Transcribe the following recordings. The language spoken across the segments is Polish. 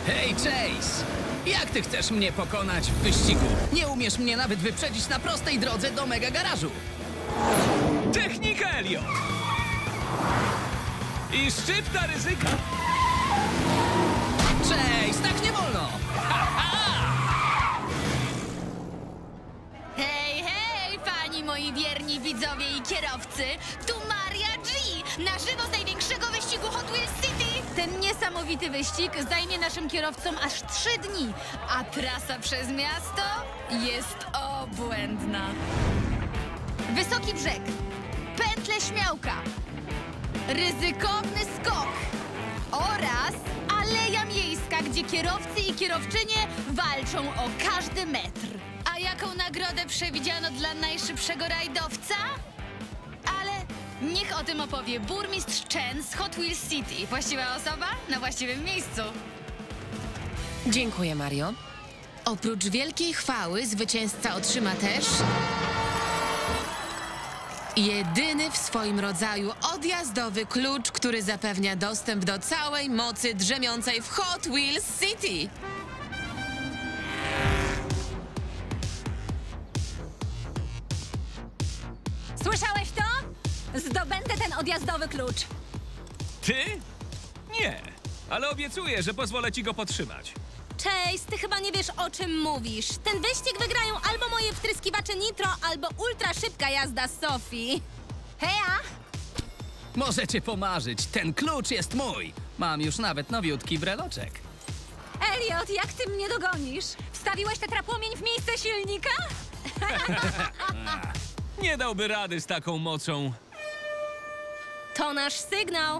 Hej, Chase! Jak ty chcesz mnie pokonać w wyścigu? Nie umiesz mnie nawet wyprzedzić na prostej drodze do mega garażu. Technika, Elliot! I szczypta ryzyka. Chase, tak nie wolno! Hej, hej, fani moi wierni widzowie i kierowcy! Tu Maria G! Na żywo z największego wyścigu Hot Wheels City! Ten niesamowity wyścig zajmie naszym kierowcom aż 3 dni, a trasa przez miasto jest obłędna. Wysoki brzeg, pętle śmiałka, ryzykowny skok oraz aleja miejska, gdzie kierowcy i kierowczynie walczą o każdy metr. A jaką nagrodę przewidziano dla najszybszego rajdowca? Ale niech o tym opowie burmistrz Chen z Hot Wheels City. Właściwa osoba na właściwym miejscu. Dziękuję, Mario. Oprócz wielkiej chwały zwycięzca otrzyma też jedyny w swoim rodzaju odjazdowy klucz, który zapewnia dostęp do całej mocy drzemiącej w Hot Wheels City. Słyszałeś to? Zdobędę ten odjazdowy klucz. Ty? Nie, ale obiecuję, że pozwolę ci go podtrzymać. Chase, ty chyba nie wiesz, o czym mówisz. Ten wyścig wygrają albo moje wtryskiwacze nitro, albo ultra szybka jazda Sofii. Heja! Możecie pomarzyć, ten klucz jest mój. Mam już nawet nowiutki breloczek. Elliot, jak ty mnie dogonisz? Wstawiłeś tetrapłomień w miejsce silnika? Nie dałby rady z taką mocą. To nasz sygnał.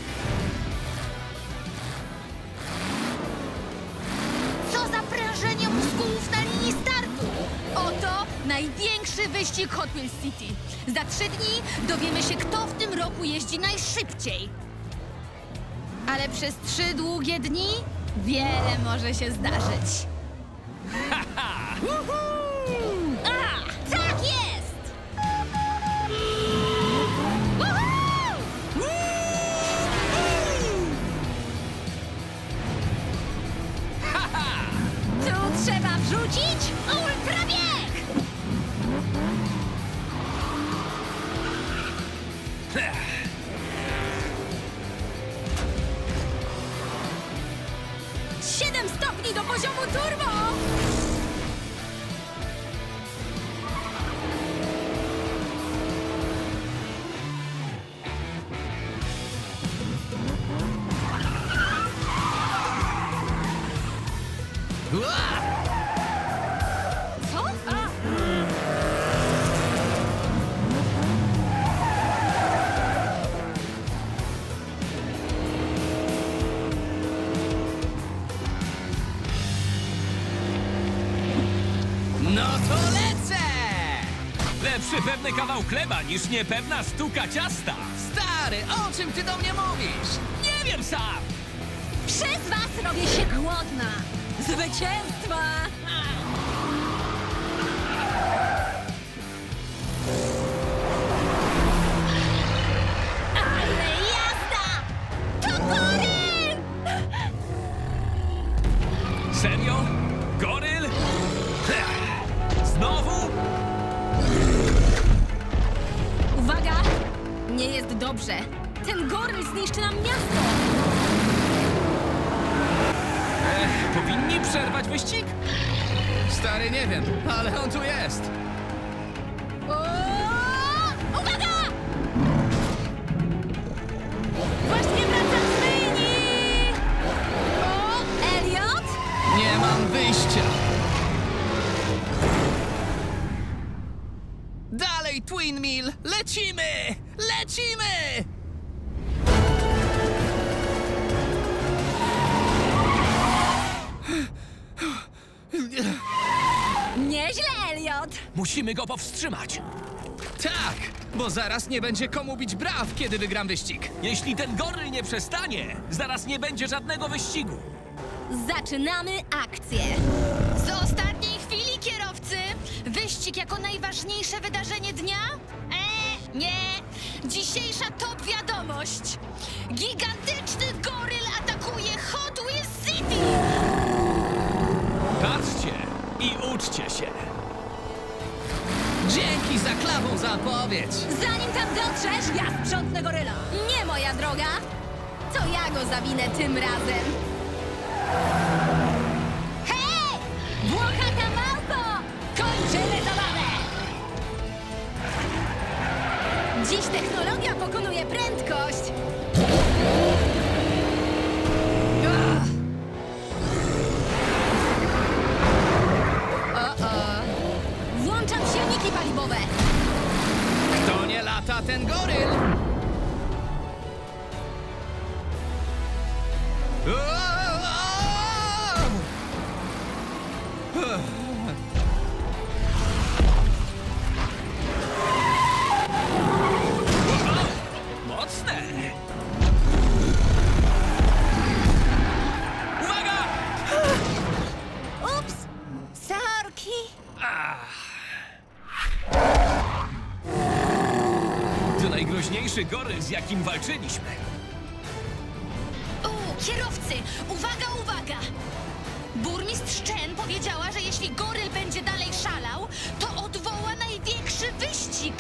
Co za prężenie mózgów na linii startu! Oto największy wyścig Hot Wheels City. Za 3 dni dowiemy się, kto w tym roku jeździ najszybciej. Ale przez 3 długie dni wiele może się zdarzyć. A, tak jest! Tu trzeba wrzucić ultrabieg! Siedem stopni do poziomu turbo! Ua! Co? No to lecę! Lepszy pewny kawał chleba niż niepewna sztuka ciasta. Stary, o czym ty do mnie mówisz? Nie wiem sam! Przez was robię się głodna! Zwycięstwa! Ale jazda! To goryl! Serio? Goryl? Znowu? Uwaga! Nie jest dobrze. Ten goryl zniszczy nam miasto! Powinni przerwać wyścig? Stary, nie wiem, ale on tu jest. O! Uwaga! Właśnie wracam z myjni! O, Elliot? Nie mam wyjścia. Dalej, Twin Mill! Lecimy! Lecimy! Nieźle, Elliot! Musimy go powstrzymać. Tak, bo zaraz nie będzie komu bić braw, kiedy wygram wyścig. Jeśli ten goryl nie przestanie, zaraz nie będzie żadnego wyścigu. Zaczynamy akcję. Z ostatniej chwili, kierowcy! Wyścig jako najważniejsze wydarzenie dnia? Nie. Dzisiejsza top wiadomość. Gigantyczny goryl atakuje Hot Wheels City! Uczcie się. Dzięki za klawą zapowiedź. Zanim tam dotrzesz, ja sprzątnę goryla. Nie, moja droga. To ja go zawinę tym razem. Hej! Włochata małpo! Kończymy zabawę! Dziś technologia pokonuje prędkość. Włączam silniki paliwowe. Kto nie lata, ten goryl. Mocne! Uwaga! Ups! Sorki! To najgroźniejszy goryl, z jakim walczyliśmy. Kierowcy! Uwaga, uwaga! Burmistrz Chen powiedziała, że jeśli goryl będzie dalej szalał, to odwoła największy wyścig!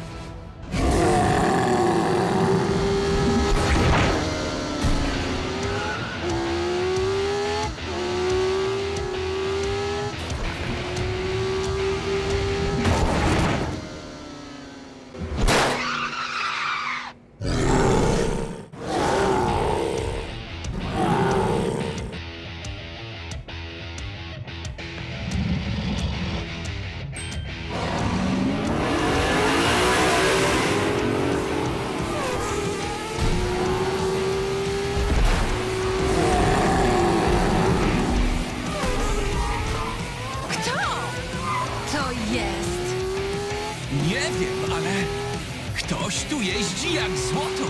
To jest... Nie wiem, ale ktoś tu jeździ jak złoto.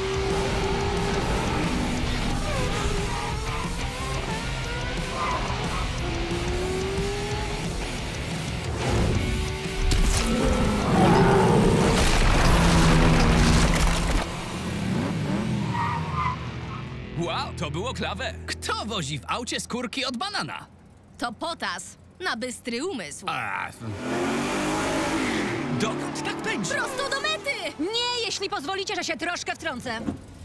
Wow, to było klawe. Kto wozi w aucie skórki od banana? To potas na bystry umysł. Dokąd tak pędzi? Prosto do mety! Nie, jeśli pozwolicie, że się troszkę wtrącę.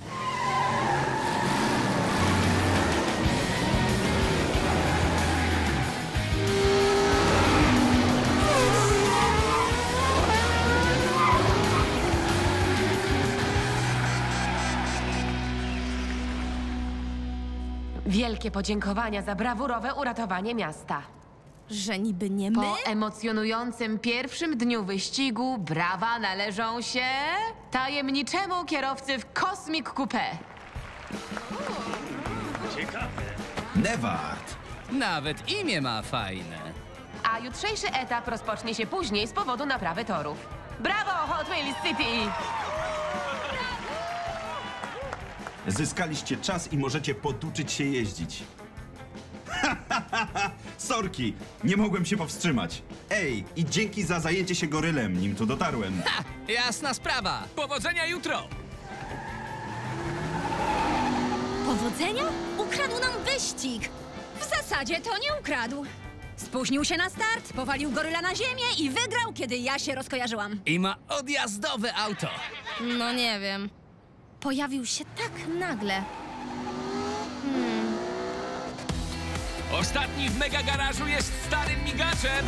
Wielkie podziękowania za brawurowe uratowanie miasta. Że niby nie my? Po emocjonującym pierwszym dniu wyścigu brawa należą się tajemniczemu kierowcy w Cosmic Coupé. Nevard! Nawet imię ma fajne. A jutrzejszy etap rozpocznie się później z powodu naprawy torów. Brawo, Hot Wheels City! Zyskaliście czas i możecie poduczyć się jeździć. Sorki, nie mogłem się powstrzymać. Ej, i dzięki za zajęcie się gorylem, nim tu dotarłem. Ha! Jasna sprawa. Powodzenia jutro! Powodzenia? Ukradł nam wyścig. W zasadzie to nie ukradł. Spóźnił się na start, powalił goryla na ziemię i wygrał, kiedy ja się rozkojarzyłam. I ma odjazdowe auto. No nie wiem. Pojawił się tak nagle. Ostatni w mega garażu jest starym migaczem.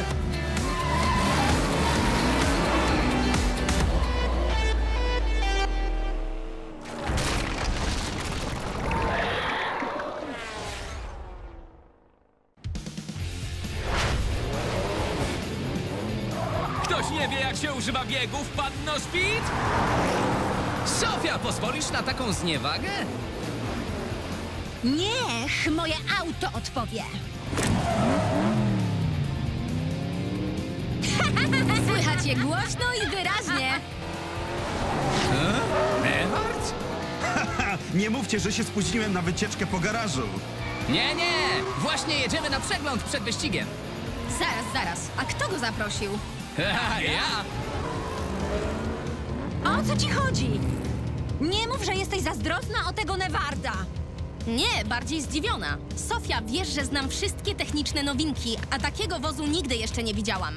Ktoś nie wie, jak się używa biegów, panno Speed? Sofia, pozwolisz na taką zniewagę? Niech moje auto odpowie. Słychać je głośno i wyraźnie. Nevard? Nie mówcie, że się spóźniłem na wycieczkę po garażu. Nie, nie! Właśnie jedziemy na przegląd przed wyścigiem. Zaraz. A kto go zaprosił? Ja! O co ci chodzi? Nie mów, że jesteś zazdrosna o tego Nevarda. Nie, bardziej zdziwiona. Sofia, wiesz, że znam wszystkie techniczne nowinki, a takiego wozu nigdy jeszcze nie widziałam.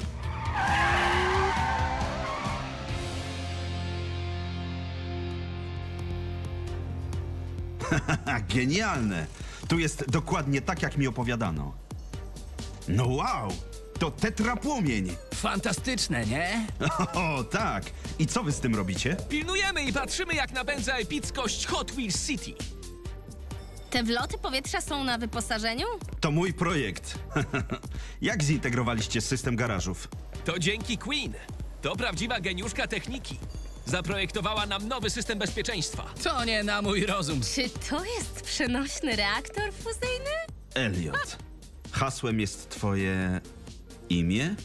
Genialne! Tu jest dokładnie tak, jak mi opowiadano. No wow! To tetrapłomień! Fantastyczne, nie? O, tak! I co wy z tym robicie? Pilnujemy i patrzymy, jak napędza epickość Hot Wheels City. Te wloty powietrza są na wyposażeniu? To mój projekt. Jak zintegrowaliście system garażów? To dzięki Queen. To prawdziwa geniuszka techniki. Zaprojektowała nam nowy system bezpieczeństwa. To nie na mój rozum. Czy to jest przenośny reaktor fuzyjny? Elliot. Hasłem jest twoje imię?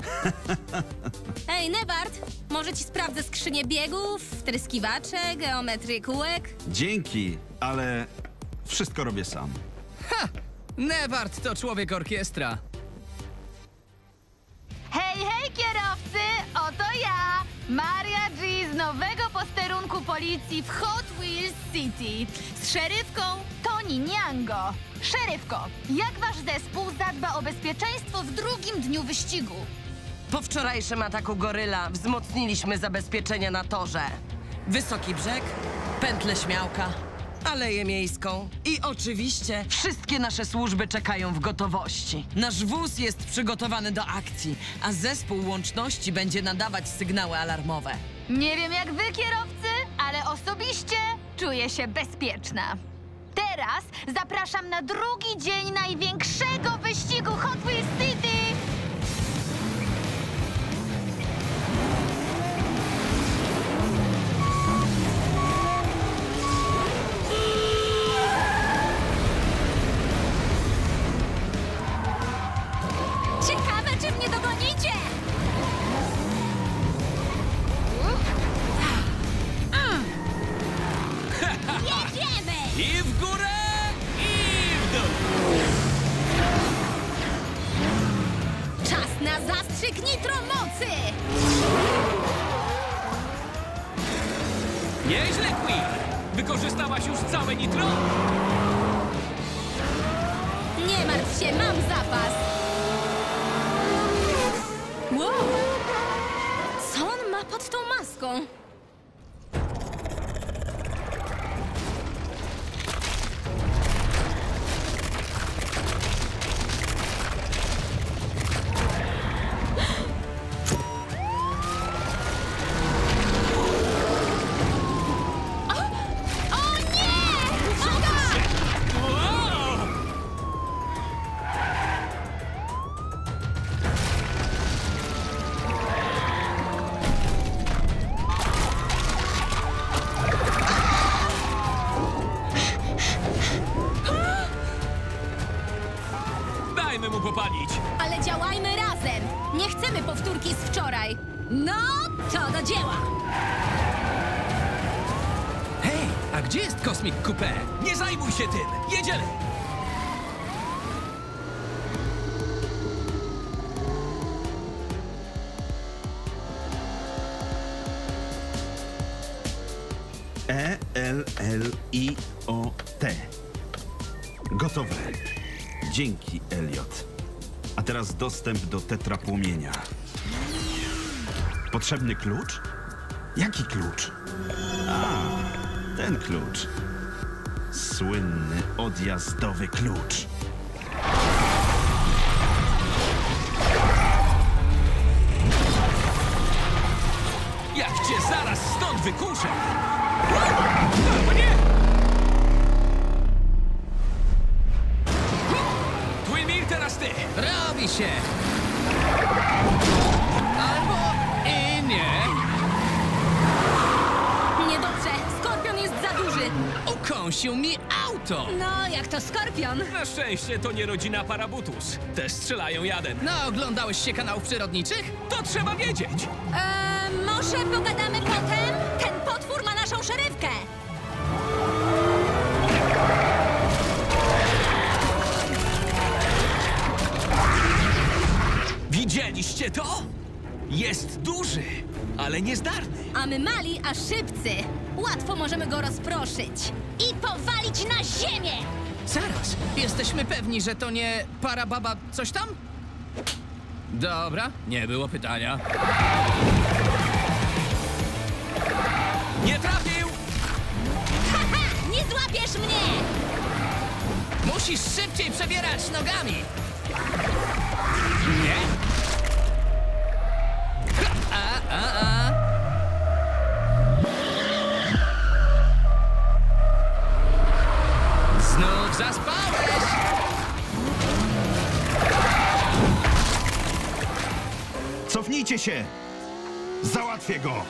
Ej, Nebart, może ci sprawdzę skrzynię biegów, wtryskiwacze, geometrię kółek? Dzięki, ale wszystko robię sam. Nebart to człowiek orkiestra. Hej, hej kierowcy! Oto ja, Maria G z nowego posterunku policji w Hot Wheels City. Z szeryfką Toni Niango. Szeryfko, jak wasz zespół zadba o bezpieczeństwo w drugim dniu wyścigu? Po wczorajszym ataku goryla wzmocniliśmy zabezpieczenia na torze. Wysoki brzeg, pętlę śmiałka, aleję miejską i oczywiście wszystkie nasze służby czekają w gotowości. Nasz wóz jest przygotowany do akcji, a zespół łączności będzie nadawać sygnały alarmowe. Nie wiem jak wy kierowcy, ale osobiście czuję się bezpieczna. Teraz zapraszam na drugi dzień największego wyścigu Hot Wheels City! Ciekawe, czy mnie dogonicie! Jedziemy! I w górę, i w dół. Czas na zastrzyk nitromocy! Nieźle, Queen. Wykorzystałaś już całe nitro? Nie martw się, mam zapas! Wow! Co on ma pod tą maską? O nie! Uwaga! Wow! Dajmy mu popalić. Ale działajmy razem! Nie chcemy powtórki z wczoraj! No, to do dzieła! Hej, a gdzie jest Cosmic Coupé? Nie zajmuj się tym. Jedziemy. ELLIOT. Gotowe. Dzięki, Elliot. A teraz dostęp do tetrapłomienia. Potrzebny klucz? Jaki klucz? A, ten klucz. Słynny odjazdowy klucz. Jak cię zaraz stąd wykuszę. O nie! Twinmir, teraz ty. Robi się! Albo i nie. Niedobrze, Skorpion jest za duży! Ukąsił mi auto! No, jak to Skorpion? Na szczęście to nie rodzina Parabutus. Te strzelają jadem. No, oglądałeś się kanałów przyrodniczych? To trzeba wiedzieć. Może pogadamy potem? Ten potwór ma naszą szerywkę! Widzieliście to? Jest duży. ale niezdarny. A my mali, a szybcy. Łatwo możemy go rozproszyć i powalić na ziemię. Zaraz, jesteśmy pewni, że to nie parababa coś tam? Dobra, nie było pytania. Nie trafił! Haha, nie złapiesz mnie! Musisz szybciej przebierać nogami! Nie? A. Znów zaspałeś! Cofnijcie się! Załatwię go!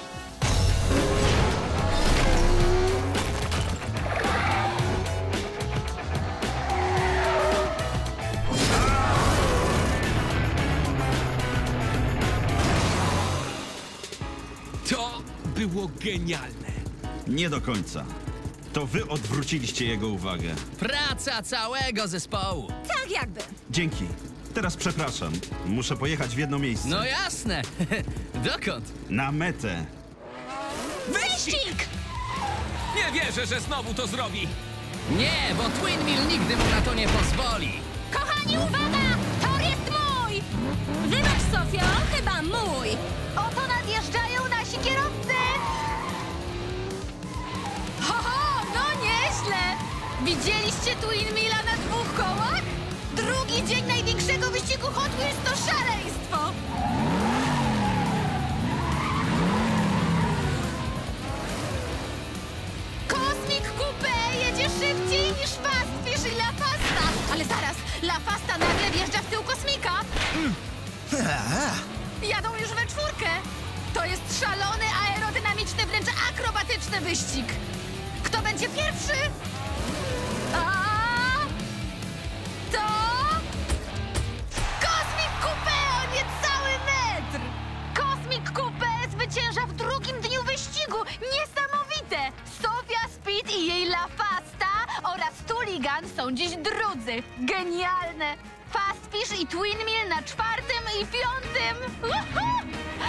To było genialne. Nie do końca. To wy odwróciliście jego uwagę. Praca całego zespołu. Tak jakby. Dzięki. Teraz przepraszam. Muszę pojechać w jedno miejsce. No jasne. Dokąd? Na metę. Wyścig! Nie wierzę, że znowu to zrobi. Nie, bo Twin Mill nigdy mu na to nie pozwoli. Kochani, uwaga! Tor jest mój! Wybacz, Sofio, chyba mój. Oto nadjeżdżają nasi kierowcy! Ho, no nieźle! Widzieliście Twin Milla na 2 kołach? Drugi dzień największego wyścigu Hot Wheels to szaleństwo! Cosmic Coupe jedzie szybciej niż Fast Fish i La Fasta! Ale zaraz, La Fasta nagle wjeżdża w tył Kosmika! Jadą już we 4! To jest szalony, aerodynamiczny, wręcz akrobatyczny wyścig! Kto będzie pierwszy? To... Cosmic Coupe o niecały metr! Cosmic Coupe zwycięża w drugim dniu wyścigu! Niesamowite! Sofia Speed i jej La Fasta oraz Tooligan są dziś drudzy. Genialne! Fast Fish i Twin Mill na 4. i 5. Uhu!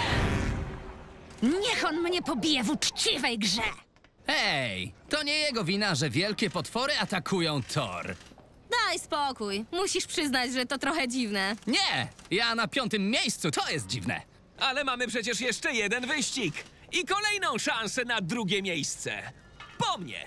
Niech on mnie pobije w uczciwej grze! Hej, to nie jego wina, że wielkie potwory atakują tor. Daj spokój. Musisz przyznać, że to trochę dziwne. Nie, ja na 5. miejscu, to jest dziwne. Ale mamy przecież jeszcze jeden wyścig. I kolejną szansę na drugie miejsce. Po mnie!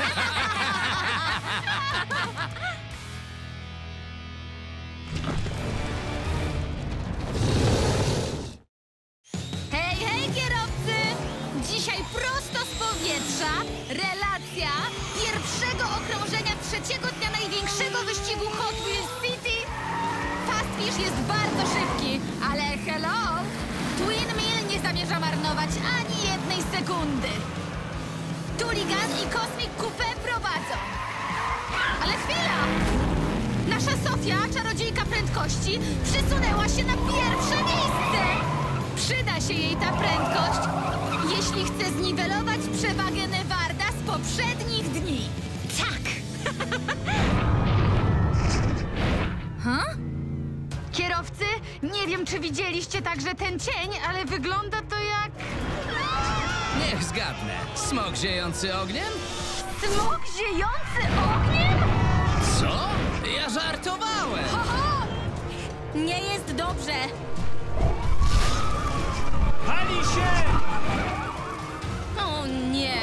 Hej, hej, kierowcy! Dzisiaj prosto z powietrza relacja pierwszego okrążenia 3. dnia największego wyścigu Hot Wheels City. Fast Fish jest bardzo szybki, ale hello! Twin Mill nie zamierza marnować ani jednej sekundy. Tooligan i Cosmic Coupe prowadzą. Ale chwila! Nasza Sofia, czarodziejka prędkości, przysunęła się na pierwsze miejsce! Przyda się jej ta prędkość, jeśli chce zniwelować przewagę Nevarda z poprzednich dni. Tak! Kierowcy, nie wiem, czy widzieliście także ten cień, ale wygląda to jak... Niech zgadnę. Smok ziejący ogniem? Smok ziejący ogniem? Co? Ja żartowałem! Oho! Nie jest dobrze. Pali się! O nie.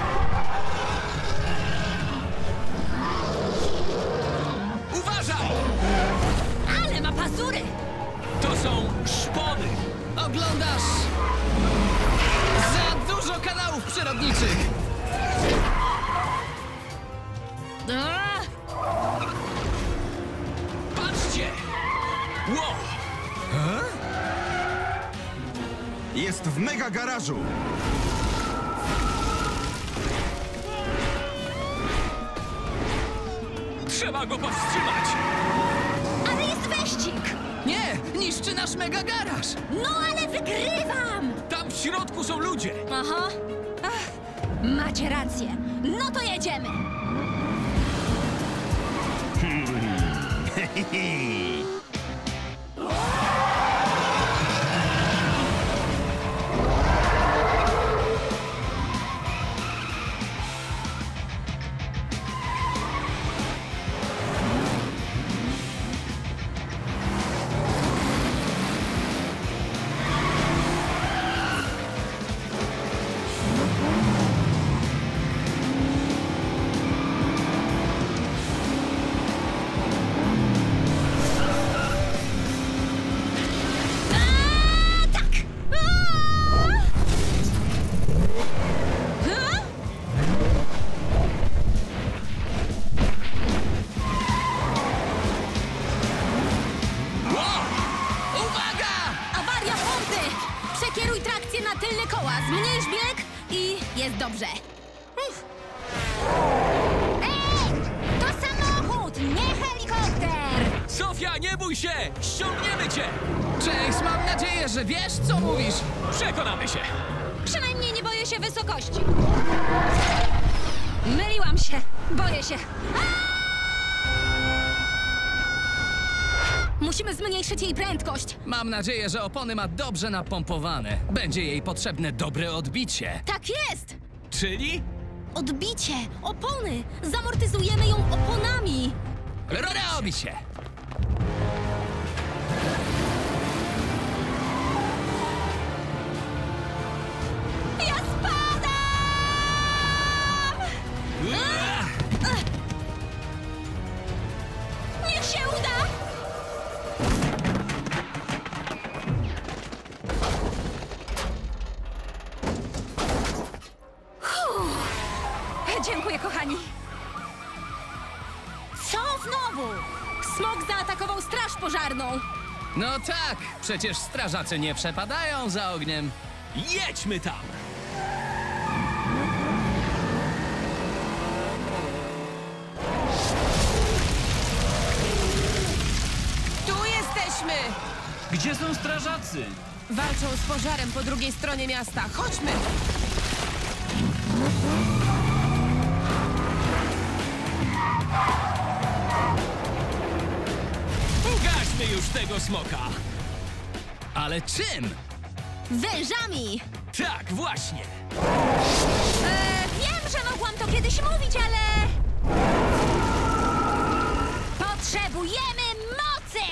Uważaj! Ale ma pazury! To są szpony. Oglądasz za dużo kanałów przyrodniczych! Patrzcie! Wow! Jest w mega garażu! Trzeba go powstrzymać! Ale jest wyścig! Nie, niszczy nasz mega garaż! No ale wygrywam! Tam w środku są ludzie! Aha. Ach, macie rację. No to jedziemy. Zmniejsz bieg i jest dobrze. Ej! To samochód, nie helikopter! Sofia, nie bój się! Ściągniemy cię! Chase, mam nadzieję, że wiesz, co mówisz. Przekonamy się! Przynajmniej nie boję się wysokości. Myliłam się. Boję się. Musimy zmniejszyć jej prędkość. Mam nadzieję, że opony ma dobrze napompowane. Będzie jej potrzebne dobre odbicie. Tak jest! Czyli? Odbicie, opony. Zamortyzujemy ją oponami. Robi się! Ja spadam! Niech się uda! Dziękuję, kochani. Co znowu? Smok zaatakował straż pożarną. No tak, przecież strażacy nie przepadają za ogniem. Jedźmy tam! Tu jesteśmy! Gdzie są strażacy? Walczą z pożarem po drugiej stronie miasta. Chodźmy! Ugaśmy już tego smoka! Ale czym? Wężami! Tak, właśnie! Wiem, że mogłam to kiedyś mówić, ale... Potrzebujemy mocy!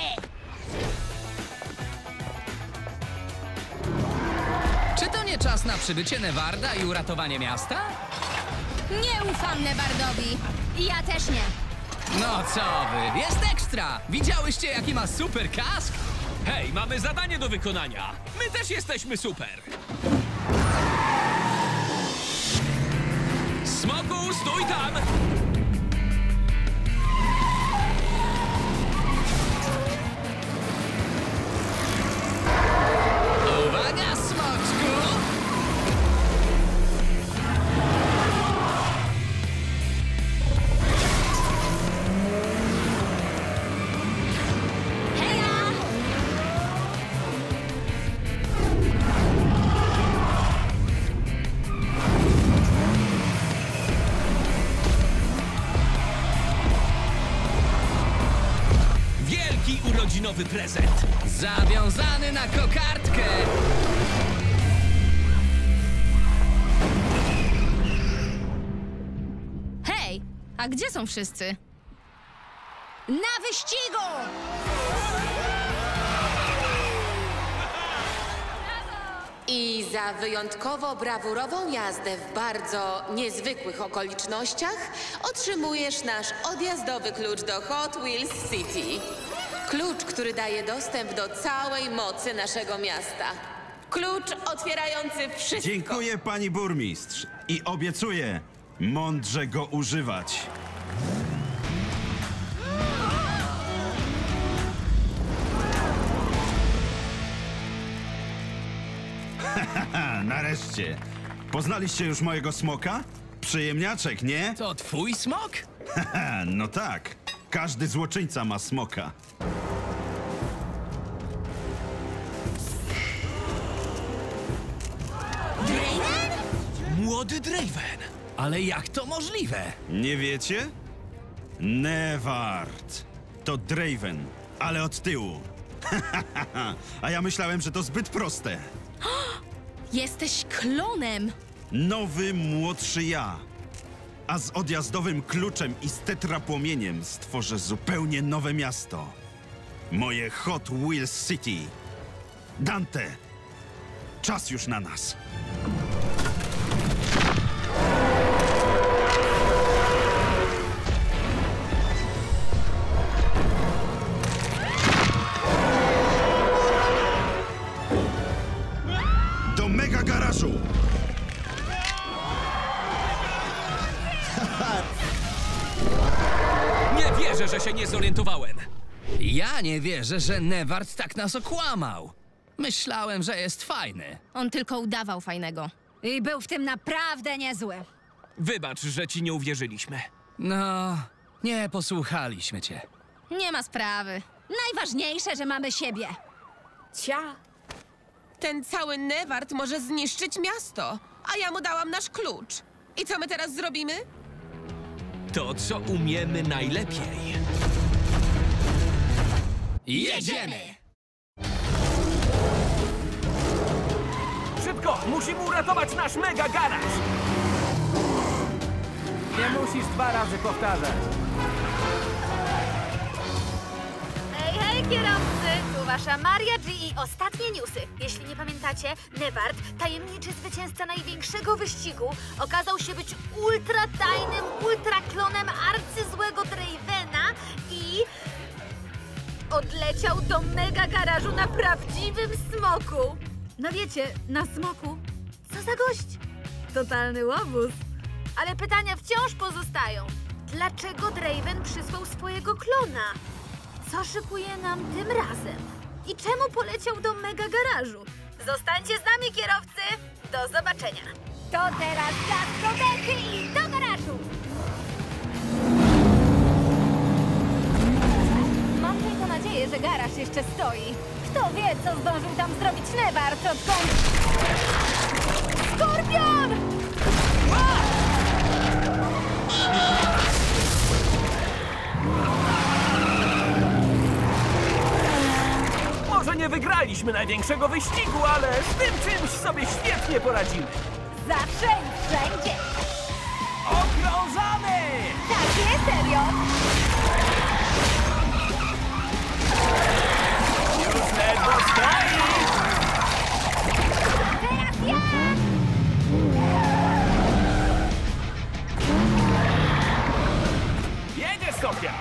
Czy to nie czas na przybycie Nevarda i uratowanie miasta? Nie ufam Nevardowi. Ja też nie. No co wy, jest ekstra! Widziałyście, jaki ma super kask? Hej, mamy zadanie do wykonania! My też jesteśmy super! Smoku, stój tam! Uwaga, smoczku! Heja! Wielki urodzinowy prezent! Zawiązany na kokardkę! Hej, a gdzie są wszyscy? Na wyścigu! I za wyjątkowo brawurową jazdę w bardzo niezwykłych okolicznościach otrzymujesz nasz odjazdowy klucz do Hot Wheels City. Klucz, który daje dostęp do całej mocy naszego miasta. Klucz otwierający wszystko. Dziękuję, pani burmistrz. I obiecuję mądrze go używać. Nareszcie. Poznaliście już mojego smoka? Przyjemniaczek, nie? To twój smok? No tak. Każdy złoczyńca ma smoka. Młody Draven! Ale jak to możliwe? Nie wiecie? Nevard. To Draven, ale od tyłu. A ja myślałem, że to zbyt proste. Jesteś klonem! Nowy, młodszy ja. A z odjazdowym kluczem i z tetrapłomieniem stworzę zupełnie nowe miasto. Moje Hot Wheels City. Dante, czas już na nas. Do mega garażu! Nie wierzę, że się nie zorientowałem! Ja nie wierzę, że Nevard tak nas okłamał. Myślałem, że jest fajny. On tylko udawał fajnego. I był w tym naprawdę niezły. Wybacz, że ci nie uwierzyliśmy. No, nie posłuchaliśmy cię. Nie ma sprawy. Najważniejsze, że mamy siebie. Cia. Ten cały Newart może zniszczyć miasto, a ja mu dałam nasz klucz. I co my teraz zrobimy? To, co umiemy najlepiej. Jedziemy! Szybko! Musimy uratować nasz mega garaż! Nie musisz 2 razy powtarzać. Hej, hej kierowcy! Tu wasza Maria G i ostatnie newsy. Jeśli nie pamiętacie, Newart, tajemniczy zwycięzca największego wyścigu, okazał się być ultratajnym ultraklonem arcyzłego Dravena i odleciał do mega garażu na prawdziwym smoku. No wiecie, na smoku? Co za gość? Totalny łobuz. Ale pytania wciąż pozostają. Dlaczego Draven przysłał swojego klona? Co szykuje nam tym razem? I czemu poleciał do mega garażu? Zostańcie z nami, kierowcy! Do zobaczenia! To teraz gaz do dechy i do garażu! Mam tylko nadzieję, że garaż jeszcze stoi. Kto wie, co zdążył tam zrobić Newart, odkąd... Skorpion! Może nie wygraliśmy największego wyścigu, ale z tym czymś sobie świetnie poradzimy. Zawsze i wszędzie! Okrążamy! Tak jest, Elliot! Już ledwo stoi! Teraz ja! Jedziesz, Sofia!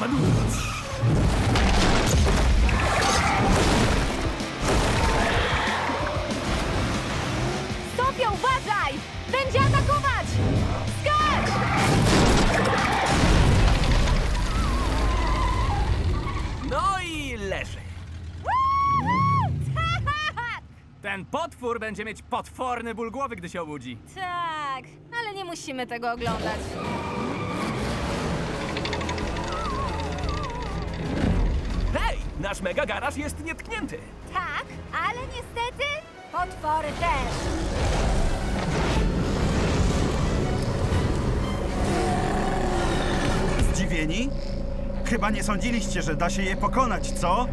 Sofia, uważaj! Będzie atakować! Skacz! No i leży. Ten potwór będzie mieć potworny ból głowy, gdy się obudzi. Tak, ale nie musimy tego oglądać. Hej, nasz mega garaż jest nietknięty. Tak, ale niestety potwory też. Zdziwieni? Chyba nie sądziliście, że da się je pokonać, co?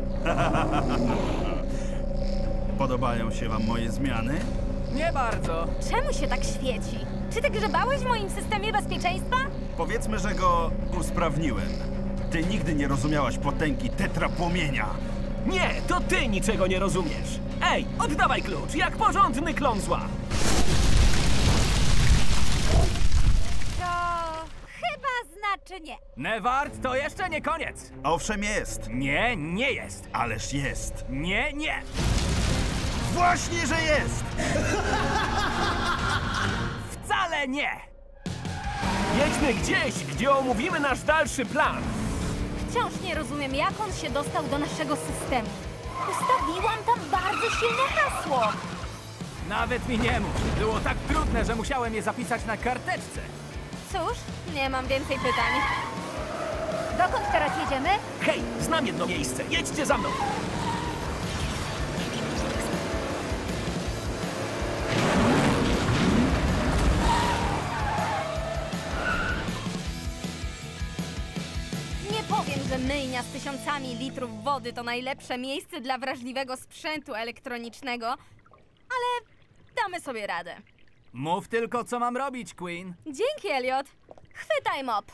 Podobają się wam moje zmiany? Nie bardzo. Czemu się tak świeci? Czy ty grzebałeś w moim systemie bezpieczeństwa? Powiedzmy, że go usprawniłem. Ty nigdy nie rozumiałaś potęgi tetrapłomienia. Nie, to ty niczego nie rozumiesz. Ej, oddawaj klucz, jak porządny klon zła. To chyba znaczy nie. Newart to jeszcze nie koniec. Owszem jest, Nie, nie jest. ależ jest. Nie, nie. Właśnie, że jest! Wcale nie. Jedźmy gdzieś, gdzie omówimy nasz dalszy plan. Wciąż nie rozumiem, jak on się dostał do naszego systemu. Ustawiłam tam bardzo silne hasło. Nawet mi nie mów. Było tak trudne, że musiałem je zapisać na karteczce. Cóż, nie mam więcej pytań. Dokąd teraz jedziemy? Hej, znam jedno miejsce, jedźcie za mną. Nie powiem, że myjnia z 1000 litrów wody to najlepsze miejsce dla wrażliwego sprzętu elektronicznego, ale damy sobie radę. Mów tylko, co mam robić, Queen. Dzięki, Elliot. Chwytaj mop.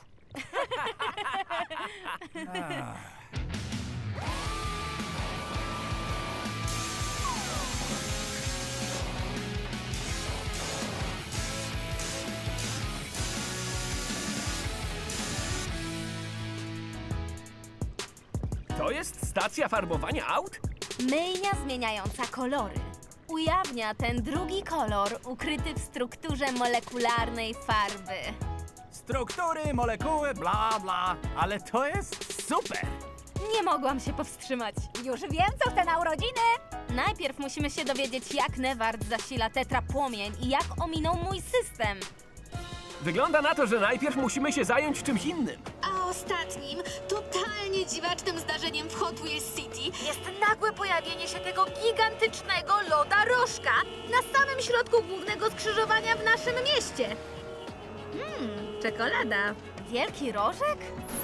To jest stacja farbowania aut? Myjnia zmieniająca kolory. Ujawnia ten drugi kolor ukryty w strukturze molekularnej farby. Struktury, molekuły, bla bla, ale to jest super. Nie mogłam się powstrzymać. Już wiem, co chcę na urodziny. Najpierw musimy się dowiedzieć, jak Newart zasila tetrapłomień i jak ominął mój system. Wygląda na to, że najpierw musimy się zająć czymś innym. A ostatnim, totalnie dziwacznym zdarzeniem w Hot Wheels City Jest nagłe pojawienie się tego gigantycznego loda rożka na samym środku głównego skrzyżowania w naszym mieście. Czekolada. Wielki rożek?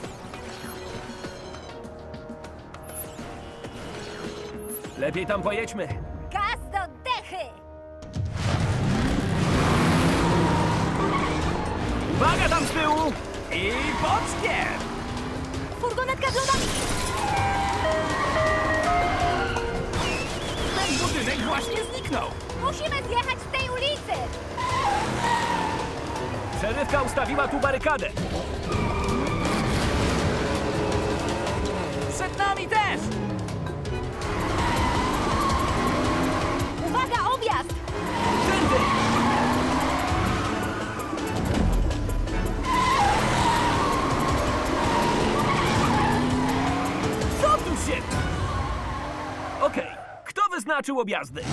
Lepiej tam pojedźmy. Gaz do dechy! Uwaga tam z tyłu! I boczkiem! Furgonetka z lodami! Ten budynek właśnie zniknął! Musimy zjechać z tej ulicy! Szeryfka ustawiła tu barykadę. Przed nami też! Uwaga, objazd! Tędy! Co tu się... Okej, kto wyznaczył objazdy?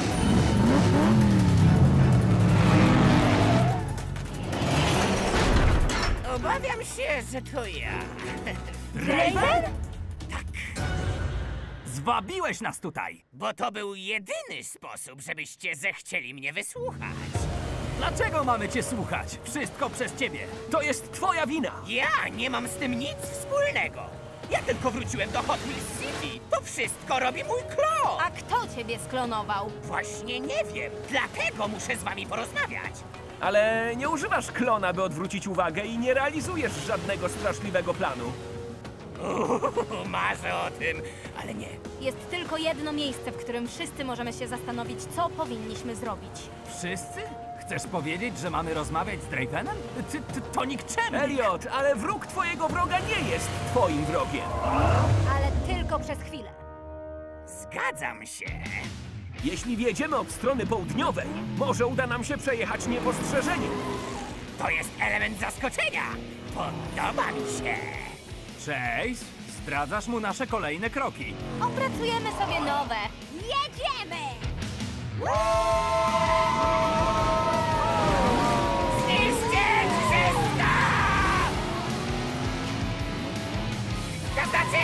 Obawiam się, że to ja. Raven? Tak. Zwabiłeś nas tutaj. Bo to był jedyny sposób, żebyście zechcieli mnie wysłuchać. Dlaczego mamy cię słuchać? Wszystko przez ciebie. To jest twoja wina! Ja nie mam z tym nic wspólnego. Ja tylko wróciłem do Hot Wheels City. To wszystko robi mój klon. A kto ciebie sklonował? Właśnie nie wiem. Dlatego muszę z wami porozmawiać. Ale nie używasz klona, by odwrócić uwagę i nie realizujesz żadnego straszliwego planu. Marzę o tym, ale nie. Jest tylko jedno miejsce, w którym wszyscy możemy się zastanowić, co powinniśmy zrobić. Wszyscy? Chcesz powiedzieć, że mamy rozmawiać z Dravenem? To nikczemny! Elliot, ale wróg twojego wroga nie jest twoim wrogiem. Ale tylko przez chwilę. Zgadzam się. Jeśli wjedziemy od strony południowej, może uda nam się przejechać niepostrzeżenie. To jest element zaskoczenia. Podoba mi się. Chase, zdradzasz mu nasze kolejne kroki. Opracujemy sobie nowe. Jedziemy! Zniszczyć wszystko! To znaczy...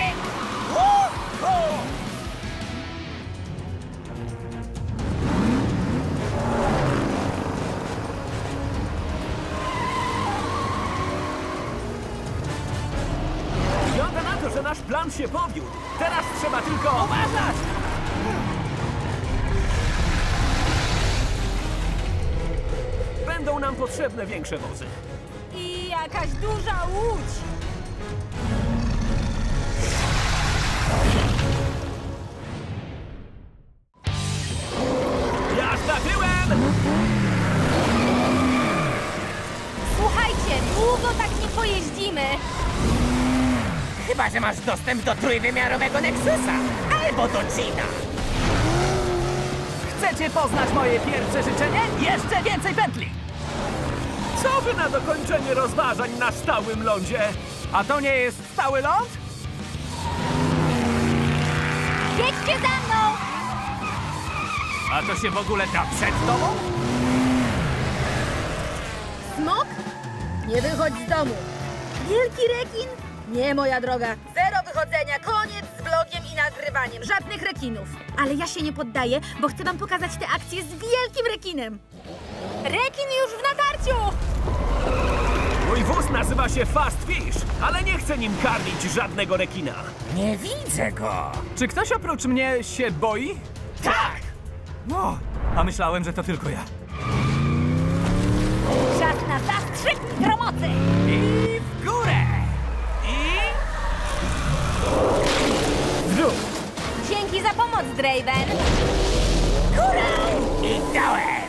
Wygląda na to, że nasz plan się powiódł. Teraz trzeba tylko... Uważać! Będą nam potrzebne większe wozy. I jakaś duża łódź! Jazda tyłem! Słuchajcie, długo tak nie pojeździmy. Chyba że masz dostęp do trójwymiarowego Nexusa albo do Gina. Chcecie poznać moje pierwsze życzenie? Jeszcze więcej pętli! Co by na dokończenie rozważań na stałym lądzie? A to nie jest stały ląd? Jedźcie za mną! A to się w ogóle da przed tobą? Smok? Nie wychodź z domu. Wielki rekin? Nie, moja droga. Zero wychodzenia, koniec z vlogiem i nagrywaniem. Żadnych rekinów. Ale ja się nie poddaję, bo chcę wam pokazać tę akcję z wielkim rekinem. Rekin już w natarciu! Mój wóz nazywa się Fast Fish, ale nie chcę nim karmić żadnego rekina. Nie widzę go. Czy ktoś oprócz mnie się boi? Tak! No, a myślałem, że to tylko ja. Czas na zastrzyk mikromocy! I w górę! I... W dół! Dzięki za pomoc, Draven. Górę! I dołem!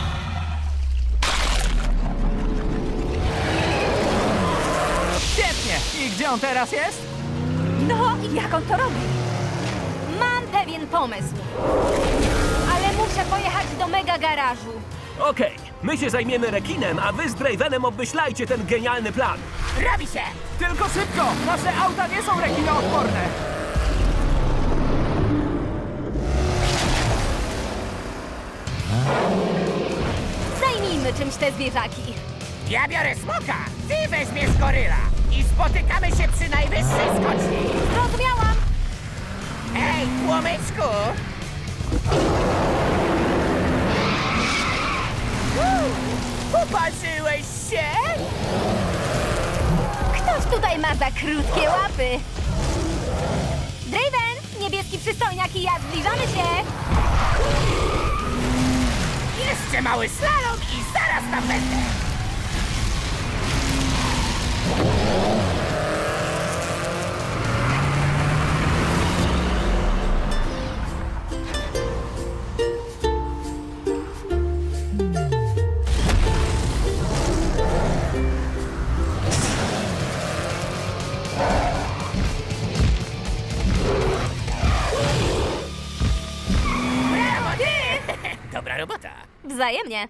Świetnie! I gdzie on teraz jest? No i jak on to robi? Mam pewien pomysł. Ale muszę pojechać do mega garażu. Okej, my się zajmiemy rekinem, a wy z Dravenem obmyślajcie ten genialny plan. Robi się! Tylko szybko! Nasze auta nie są rekinoodporne! te zwierzaki. Ja biorę smoka, ty weźmiesz goryla i spotykamy się przy najwyższej skoczni. Zrozumiałam. Ej, płomyczku! Poparzyłeś się? Ktoś tutaj ma za krótkie łapy. Draven, niebieski przystojniak i ja zbliżamy się. Jeszcze mały slalom i zaraz tam będę. Brawo, ty! Dobra robota. Wzajemnie.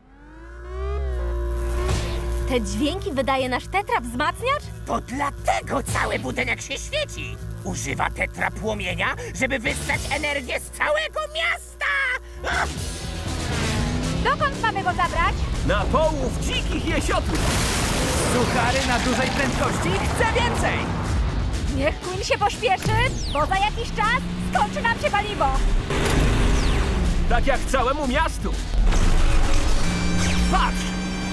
Te dźwięki wydaje nasz tetra-wzmacniacz? To dlatego cały budynek się świeci. Używa tetra płomienia, żeby wyssać energię z całego miasta. Ach! Dokąd mamy go zabrać? Na połów dzikich jesiotów! Suchary na dużej prędkości chce więcej! Niech Queen się pośpieszy, bo za jakiś czas skończy nam się paliwo. Tak jak całemu miastu! Patrz!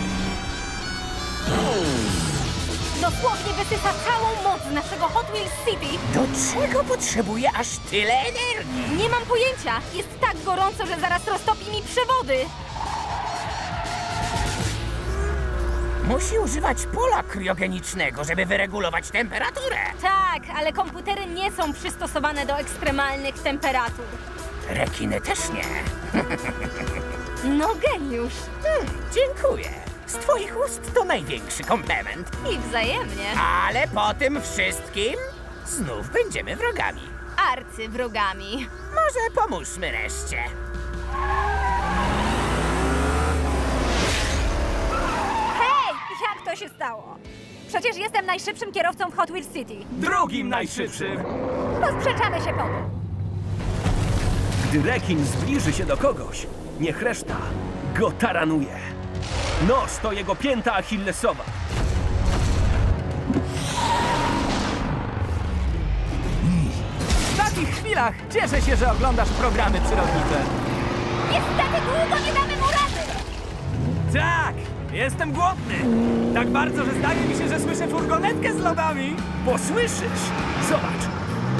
Dosłownie wysysa całą moc z naszego Hot Wheels City. Do czego potrzebuje aż tyle energii? Nie mam pojęcia. Jest tak gorąco, że zaraz roztopi mi przewody. Musi używać pola kriogenicznego, żeby wyregulować temperaturę. Tak, ale komputery nie są przystosowane do ekstremalnych temperatur. Rekiny też nie. No geniusz. Dziękuję. Z twoich ust to największy komplement. I wzajemnie. Ale po tym wszystkim znów będziemy wrogami. Arcywrogami. Może pomóżmy reszcie. Hej! Jak to się stało? Przecież jestem najszybszym kierowcą w Hot Wheels City. Drugim najszybszym! Rozprzeczamy się po tym. Gdy rekin zbliży się do kogoś, niech reszta go taranuje. Nos to jego pięta achillesowa. W takich chwilach cieszę się, że oglądasz programy przyrodnicze. Niestety długo nie damy mu rady. Tak! Jestem głodny! Tak bardzo, że zdaje mi się, że słyszę furgonetkę z lodami! Posłyszysz? Zobacz!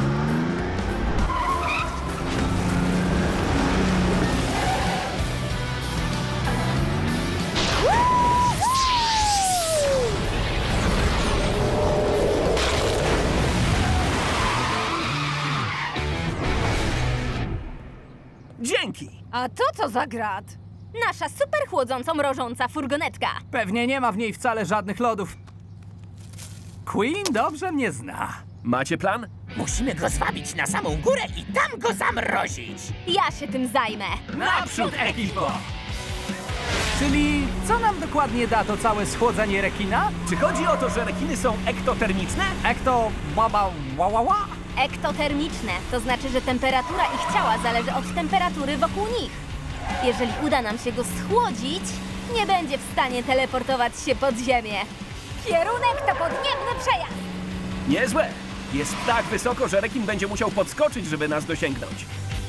Dzięki! A to co za grat? Nasza super chłodząco mrożąca furgonetka. Pewnie nie ma w niej wcale żadnych lodów. Queen dobrze mnie zna. Macie plan? Musimy go zwabić na samą górę i tam go zamrozić. Ja się tym zajmę. Naprzód, ekipo! Czyli co nam dokładnie da to całe schłodzenie rekina? Czy chodzi o to, że rekiny są ektotermiczne? Ła? Ektotermiczne, to znaczy, że temperatura ich ciała zależy od temperatury wokół nich. Jeżeli uda nam się go schłodzić, nie będzie w stanie teleportować się pod ziemię. Kierunek to podniebny przejazd. Niezłe! Jest tak wysoko, że rekin będzie musiał podskoczyć, żeby nas dosięgnąć.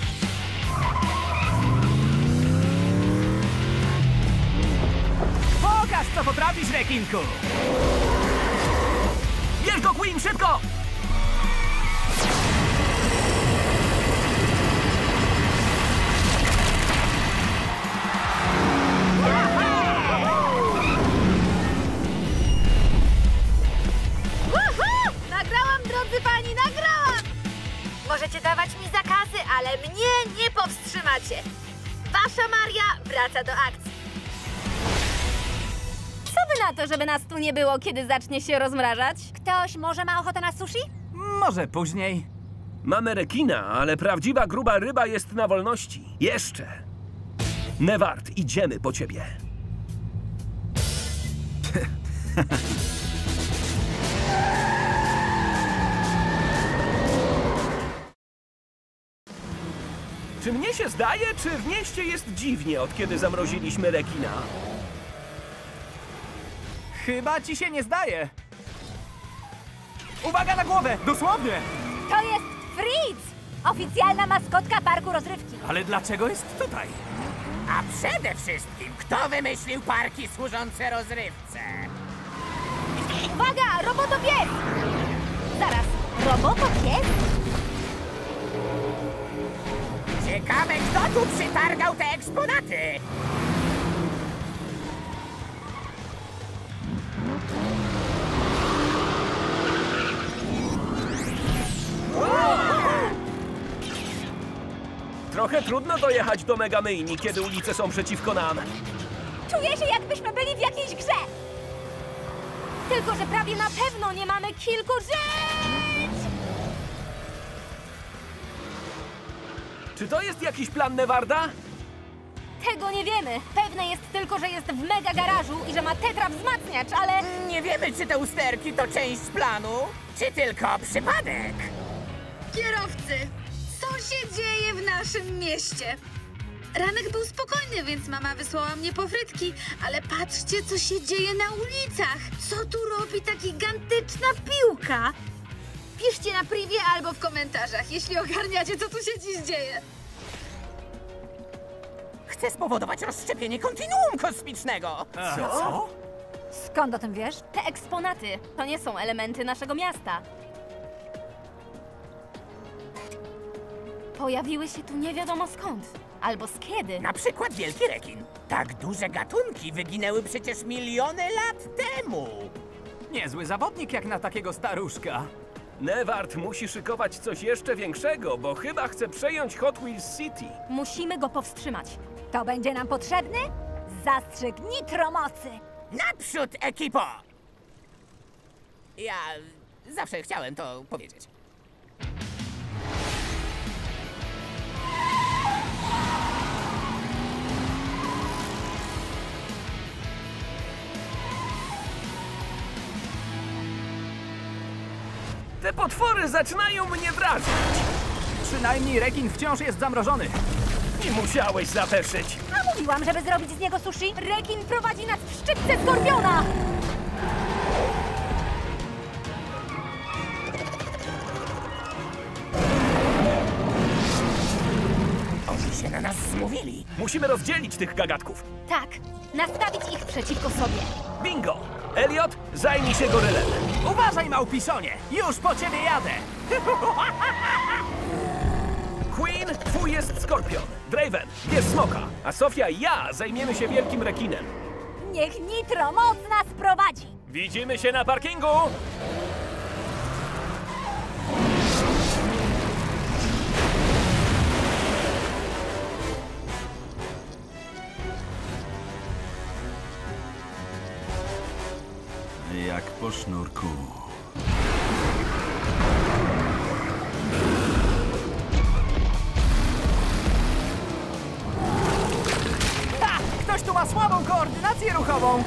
Pokaż, co potrafisz, rekinku! Bierz go, Queen, szybko! Nagrałam, drodzy pani, nagrałam! Możecie dawać mi zakazy, ale mnie nie powstrzymacie. Wasza Maria wraca do akcji. Co wy na to, żeby nas tu nie było, kiedy zacznie się rozmrażać? Ktoś może ma ochotę na sushi? Może później. Mamy rekina, ale prawdziwa gruba ryba jest na wolności. Jeszcze. Nevard, idziemy po ciebie. Czy mnie się zdaje, czy w mieście jest dziwnie, od kiedy zamroziliśmy rekina? Chyba ci się nie zdaje. Uwaga na głowę! Dosłownie! To jest Fritz! Oficjalna maskotka parku rozrywki. Ale dlaczego jest tutaj? A przede wszystkim, kto wymyślił parki służące rozrywce? Uwaga! Robotopies! Zaraz, robotopies? Ciekawe, kto tu przytargał te eksponaty? Trochę trudno dojechać do Megamyjni, kiedy ulice są przeciwko nam. Czuję się, jakbyśmy byli w jakiejś grze. Tylko że prawie na pewno nie mamy kilku żyć! Czy to jest jakiś plan Nevarda? Tego nie wiemy. Pewne jest tylko, że jest w mega garażu i że ma tetra wzmacniacz, ale... Nie wiemy, czy te usterki to część planu, czy tylko przypadek. Kierowcy, co się dzieje w naszym mieście? Ranek był spokojny, więc mama wysłała mnie po frytki, ale patrzcie, co się dzieje na ulicach. Co tu robi ta gigantyczna piłka? Piszcie na privie albo w komentarzach, jeśli ogarniacie, co tu się dziś dzieje. Chce spowodować rozszczepienie kontinuum kosmicznego. Co? Skąd o tym wiesz? Te eksponaty to nie są elementy naszego miasta. Pojawiły się tu nie wiadomo skąd. Albo z kiedy. Na przykład wielki rekin. Tak duże gatunki wyginęły przecież miliony lat temu. Niezły zawodnik jak na takiego staruszka. Nevard musi szykować coś jeszcze większego, bo chyba chce przejąć Hot Wheels City. Musimy go powstrzymać. To będzie nam potrzebny? Zastrzyk nitromocy. Naprzód, ekipo! Ja zawsze chciałem to powiedzieć. Te potwory zaczynają mnie drażnić. Przynajmniej rekin wciąż jest zamrożony. I musiałeś zapeszyć. A mówiłam, żeby zrobić z niego sushi. Rekin prowadzi nas w szczypce skorpiona. Oni się na nas zmówili. Musimy rozdzielić tych gagatków. Tak, nastawić ich przeciwko sobie. Bingo! Elliot, zajmij się gorylem. Uważaj, małpiszonie! Już po ciebie jadę! Queen, twój jest Skorpion. Draven, bierz smoka. A Sofia i ja zajmiemy się wielkim rekinem. Niech nitromoc nas prowadzi. Widzimy się na parkingu! Jak po sznurku. Ha! Ktoś tu ma słabą koordynację ruchową!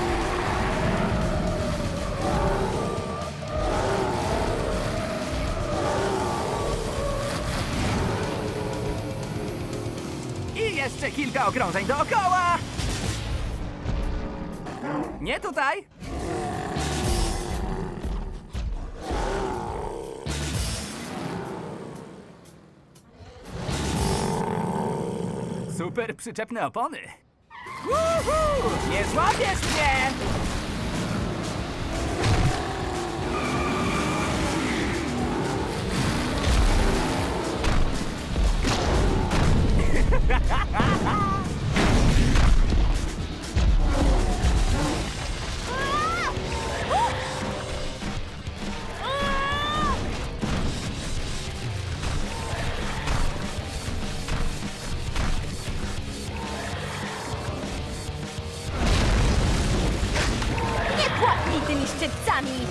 I jeszcze kilka okrążeń dookoła! Nie tutaj! Super przyczepne opony! Woohoo! Nie złapiesz mnie! Nie kłapnij tymi szczypcami.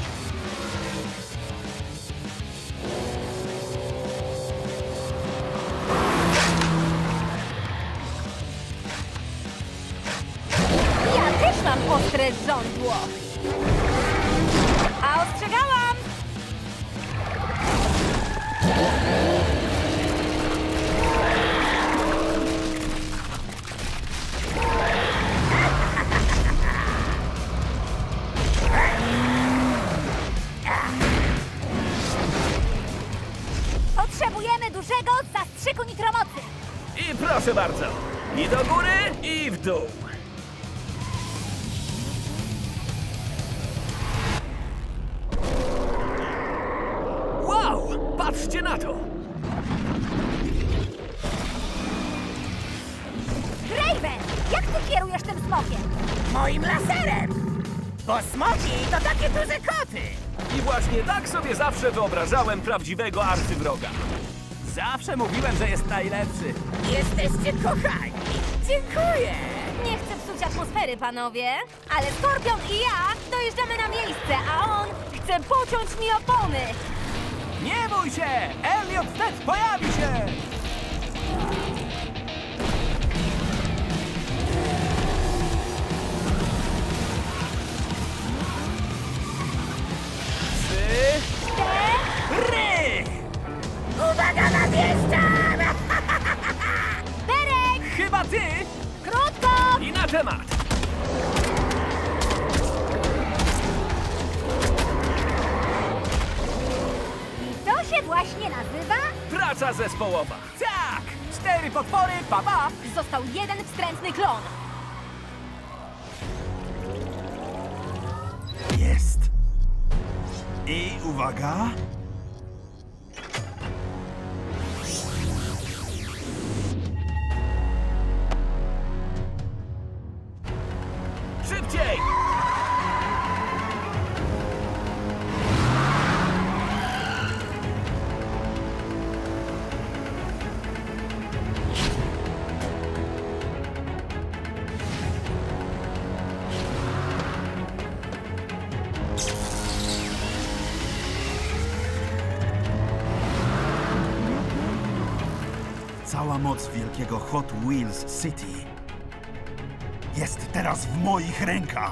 Ja też mam ostre żądło. A ostrzegałam! Potrzebujemy dużego zastrzyku nitromocy. I proszę bardzo. I do góry, i w dół. Wow! Patrzcie na to! Raven, jak ty kierujesz tym smokiem? Moim laserem! Bo smoki to takie duże koty! I właśnie tak sobie zawsze wyobrażałem prawdziwego arcywroga. Zawsze mówiłem, że jest najlepszy. Jesteście kochani! Dziękuję! Nie chcę psuć atmosfery, panowie, ale Skorpion i ja dojeżdżamy na miejsce, a on chce pociąć mi opony. Nie bój się! Elliot wnet pojawi się! Ry! Uwaga na wjeżdżam! Derek! Chyba ty! Krótko! I na temat! I to się właśnie nazywa? Praca zespołowa. Tak! 4 potwory, pa! Został jeden wstrętny klon. Jest. I uwaga. Szybciej! Cała moc wielkiego Hot Wheels City jest teraz w moich rękach.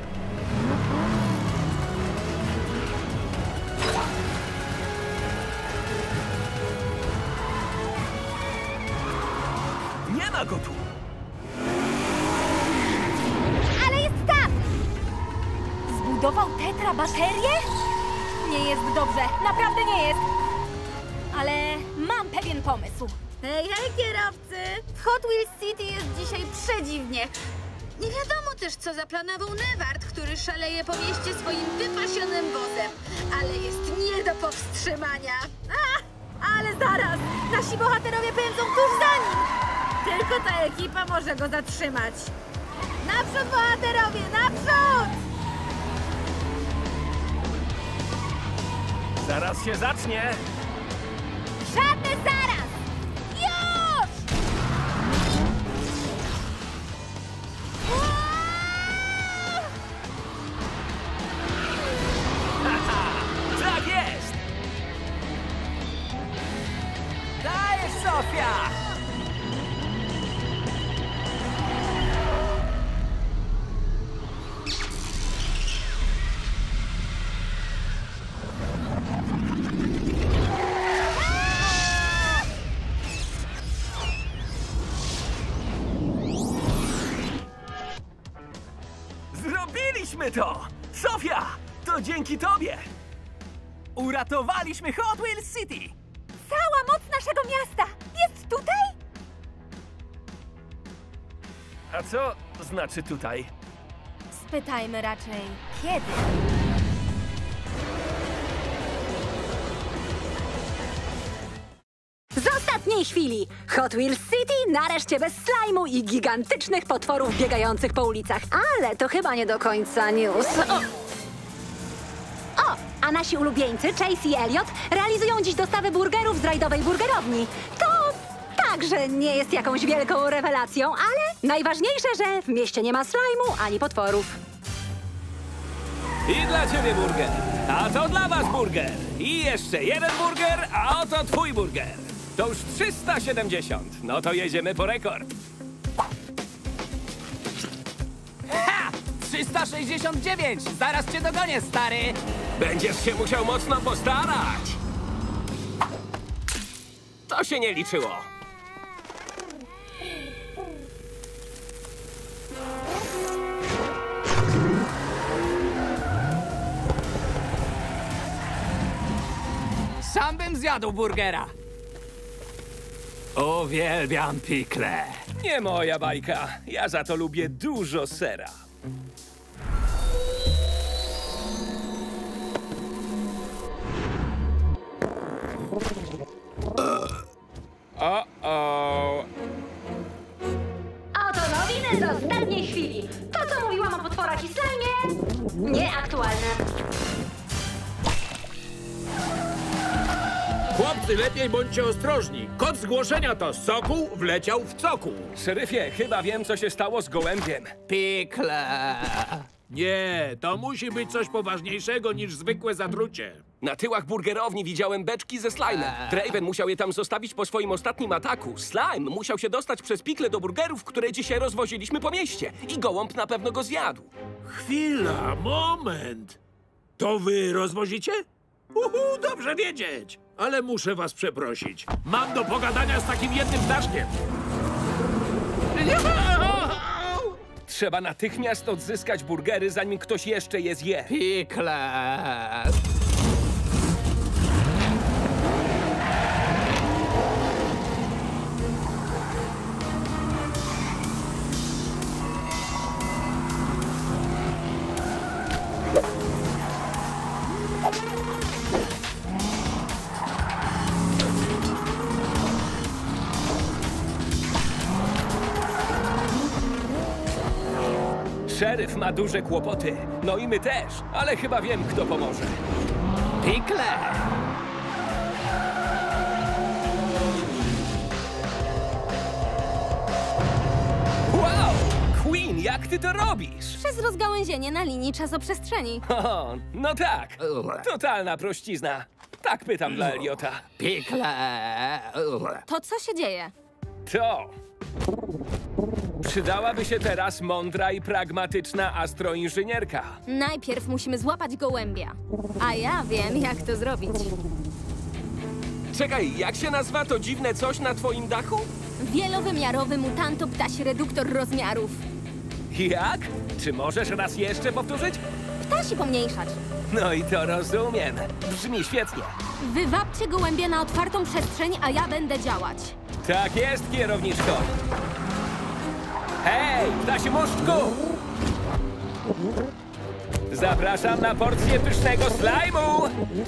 Nie ma go tu! Ale jest tam! Zbudował Tetra baterię? Nie jest dobrze, naprawdę nie jest. Ale mam pewien pomysł. Hej, kierowcy! W Hot Wheels City jest dzisiaj przedziwnie. Nie wiadomo też, co zaplanował Newart, który szaleje po mieście swoim wypasionym wozem. Ale jest nie do powstrzymania. Ale zaraz! Nasi bohaterowie pędzą tuż za nim! Tylko ta ekipa może go zatrzymać. Naprzód, bohaterowie, naprzód! Zaraz się zacznie! Żadne zaraz! Już! Tak jest! Dajesz, Sofia! Zrobiliśmy to! Sofia! To dzięki tobie! Uratowaliśmy Hot Wheels City! Cała moc naszego miasta jest tutaj? A co znaczy tutaj? Spytajmy raczej, kiedy? Z ostatniej chwili Hot Wheels City nareszcie bez slajmu i gigantycznych potworów biegających po ulicach. Ale to chyba nie do końca news. O, a nasi ulubieńcy Chase i Elliot realizują dziś dostawy burgerów z rajdowej burgerowni. To także nie jest jakąś wielką rewelacją, ale najważniejsze, że w mieście nie ma slajmu ani potworów. I dla ciebie burger. A to dla was burger. I jeszcze jeden burger, a oto twój burger. To już 370. No to jedziemy po rekord. Ha! 369! Zaraz cię dogonię, stary! Będziesz się musiał mocno postarać. To się nie liczyło. Sam bym zjadł burgera. Uwielbiam pikle. Nie moja bajka. Ja za to lubię dużo sera. O-o. Oto nowiny z ostatniej chwili. To, co mówiłam o potworach i slajmie, nieaktualne. Chłopcy, lepiej bądźcie ostrożni. Kod zgłoszenia to sokół wleciał w cokół. Szeryfie, chyba wiem, co się stało z gołębiem. Pikle. Nie, to musi być coś poważniejszego niż zwykłe zatrucie. Na tyłach burgerowni widziałem beczki ze slime'em. Draven musiał je tam zostawić po swoim ostatnim ataku. Slime musiał się dostać przez pikle do burgerów, które dzisiaj rozwoziliśmy po mieście. I gołąb na pewno go zjadł. Chwila, moment. To wy rozwozicie? Dobrze wiedzieć. Ale muszę was przeprosić. Mam do pogadania z takim jednym ptaszkiem. Trzeba natychmiast odzyskać burgery, zanim ktoś jeszcze je zje. Pikle. Szeryf ma duże kłopoty. No i my też. Ale chyba wiem, kto pomoże. Pikle. Wow! Queen, jak ty to robisz? Przez rozgałęzienie na linii czasoprzestrzeni. O, no tak. Totalna prościzna. Tak pytam dla Eliota. Pikle. To co się dzieje? To... Przydałaby się teraz mądra i pragmatyczna astroinżynierka. Najpierw musimy złapać gołębia. A ja wiem, jak to zrobić. Czekaj, jak się nazywa to dziwne coś na twoim dachu? Wielowymiarowy mutantoptasi reduktor rozmiarów. Jak? Czy możesz raz jeszcze powtórzyć? Ptasi pomniejszacz. No i to rozumiem. Brzmi świetnie. Wywabcie gołębia na otwartą przestrzeń, a ja będę działać. Tak jest, kierowniczko. Hej, ptasi muszczku! Zapraszam na porcję pysznego slajmu!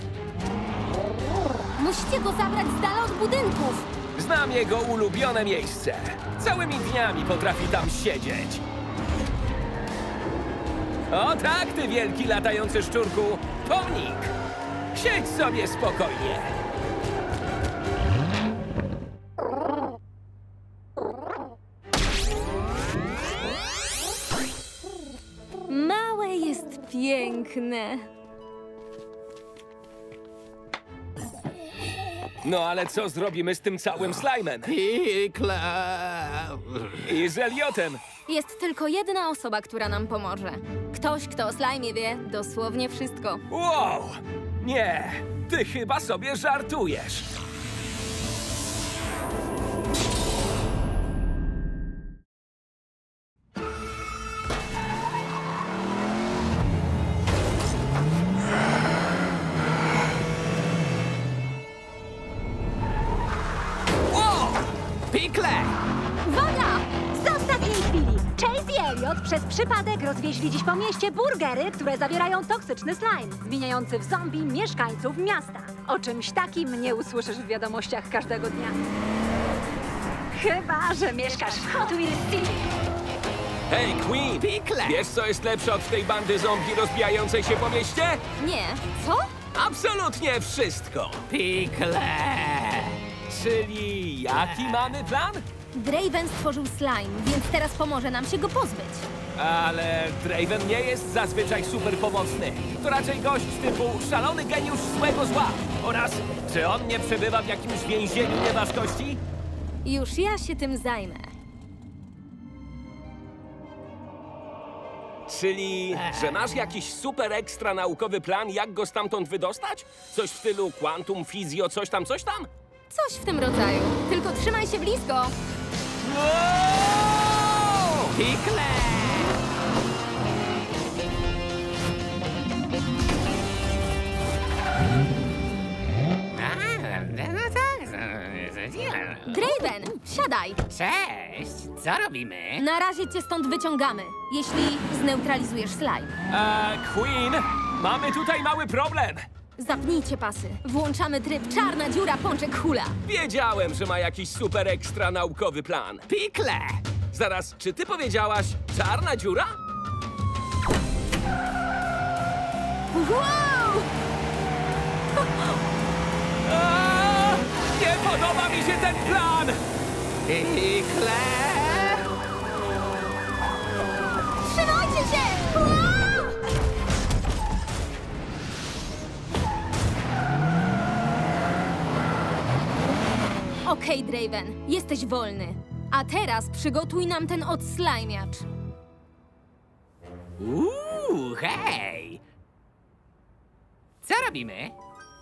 Musicie go zabrać z dala od budynków. Znam jego ulubione miejsce. Całymi dniami potrafi tam siedzieć. O tak, ty wielki latający szczurku! Pomnik! Siedź sobie spokojnie. Małe jest piękne. No ale co zrobimy z tym całym slajmem? Pikle. I z Eliotem. Jest tylko jedna osoba, która nam pomoże. Ktoś, kto o slajmie wie dosłownie wszystko. Wow! Nie, ty chyba sobie żartujesz. Pikle! Uwaga! Z ostatniej chwili Chase i Elliot przez przypadek rozwieźli dziś po mieście burgery, które zawierają toksyczny slime, zmieniający w zombie mieszkańców miasta. O czymś takim nie usłyszysz w wiadomościach każdego dnia. Chyba że mieszkasz w Hot Wheels City. Hej, Queen! Pikle! Wiesz, co jest lepsze od tej bandy zombie rozbijającej się po mieście? Nie. Co? Absolutnie wszystko! Pikle! Czyli jaki mamy plan? Draven stworzył slime, więc teraz pomoże nam się go pozbyć. Ale Draven nie jest zazwyczaj super pomocny. To raczej gość typu szalony geniusz złego zła. Oraz, czy on nie przebywa w jakimś więzieniu nieważkości? Już ja się tym zajmę. Czyli, że masz jakiś super ekstra naukowy plan, jak go stamtąd wydostać? Coś w stylu quantum, fizjo, coś tam, coś tam? Coś w tym rodzaju. Tylko trzymaj się blisko. Pikle! No tak, Draven, siadaj! Cześć, co robimy? Na razie cię stąd wyciągamy, jeśli zneutralizujesz slime. Queen, mamy tutaj mały problem. Zapnijcie pasy. Włączamy tryb czarna dziura, pączek hula. Wiedziałem, że ma jakiś super ekstra naukowy plan. Pikle! Zaraz, czy ty powiedziałaś czarna dziura? Wow! Nie podoba mi się ten plan! Pikle! Trzymajcie się! Wow! Okej, Draven, jesteś wolny. A teraz przygotuj nam ten odslajmiacz. Hej! Co robimy?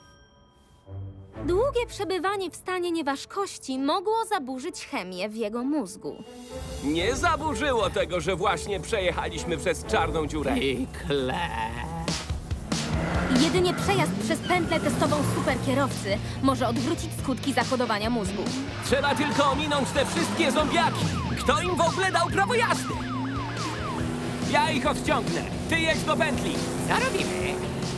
Długie przebywanie w stanie nieważkości mogło zaburzyć chemię w jego mózgu. Nie zaburzyło tego, że właśnie przejechaliśmy przez czarną dziurę. Pikle! Jedynie przejazd przez pętlę testową superkierowcy może odwrócić skutki zakodowania mózgu. Trzeba tylko ominąć te wszystkie zombiaki. Kto im w ogóle dał prawo jazdy? Ja ich odciągnę. Ty jedź do pętli. Co robimy?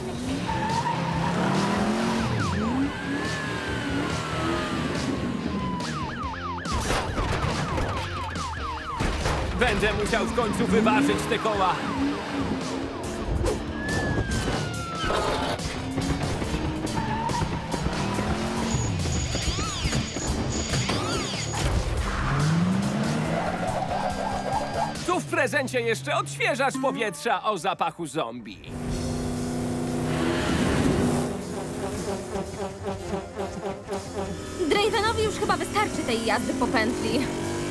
Będę musiał w końcu wyważyć te koła. Tu w prezencie jeszcze odświeżacz powietrza o zapachu zombie. Dravenowi już chyba wystarczy tej jazdy po pętli.